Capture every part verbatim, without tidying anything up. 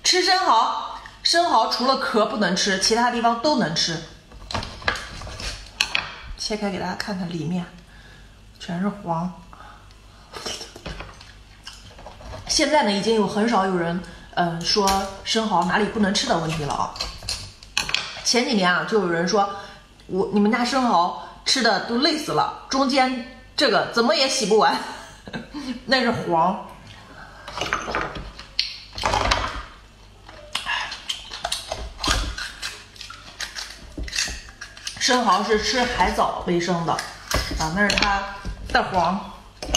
吃生蚝，生蚝除了壳不能吃，其他地方都能吃。切开给大家看看，里面全是黄。现在呢，已经有很少有人，嗯、呃，说生蚝哪里不能吃的问题了啊。前几年啊，就有人说，我你们家生蚝吃的都累死了，中间这个怎么也洗不完，那是黄。生蚝是吃海藻为生的啊，那是它的黄。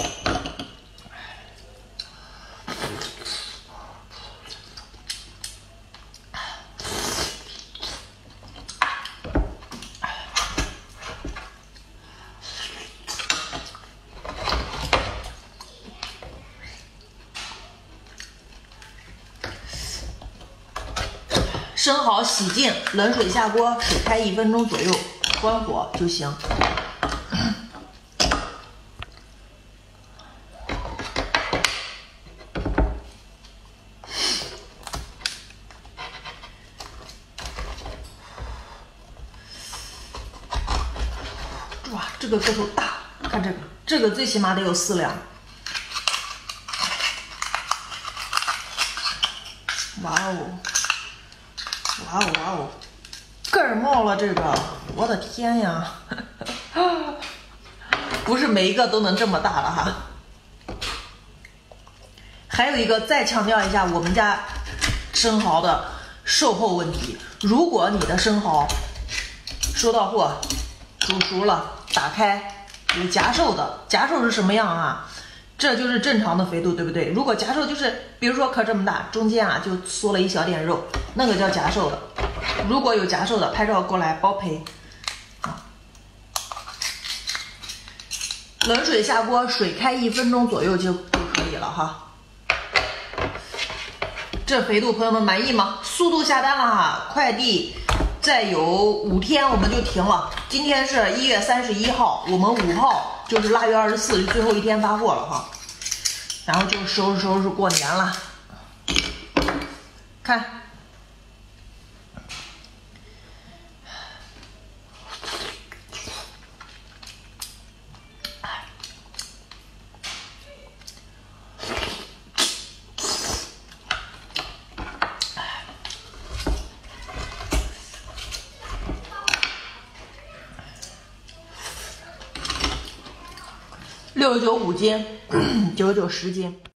生蚝洗净，冷水下锅，水开一分钟左右，关火就行。哇，这个个头大，看这个，这个最起码得有四两。哇哦！哇哦哇哦，盖儿冒了这个，我的天呀！不是每一个都能这么大了哈。还有一个，再强调一下我们家生蚝的售后问题。如果你的生蚝收到货，煮熟了，打开有夹瘦的，夹瘦是什么样啊？这就是正常的肥度，对不对？如果夹瘦就是，比如说壳这么大，中间啊就缩了一小点肉，那个叫夹瘦的。如果有夹瘦的，拍照过来包赔。啊，冷水下锅，水开一分钟左右就就可以了哈。这肥度朋友们满意吗？速度下单了哈，快递再有五天我们就停了。今天是一月三十一号，我们五号。就是腊月二十四，最后一天发货了哈，然后就收拾收拾过年了。看，六十九五斤，九十九十斤。